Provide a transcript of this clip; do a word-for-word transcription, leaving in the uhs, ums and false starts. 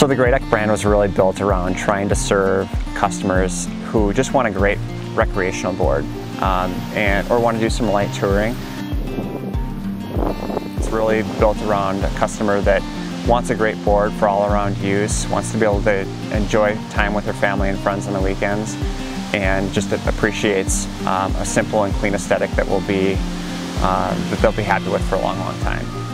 So the Great Duck brand was really built around trying to serve customers who just want a great recreational board um, and or want to do some light touring. It's really built around a customer that wants a great board for all-around use, wants to be able to enjoy time with their family and friends on the weekends, and just appreciates um, a simple and clean aesthetic that will be uh, that they'll be happy with for a long, long time.